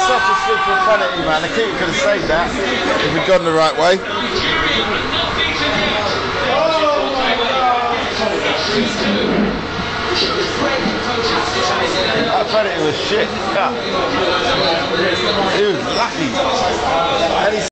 such a stupid penalty, man. The keeper could have saved that if we'd gone the right way. That penalty was shit. Yeah. He was lucky.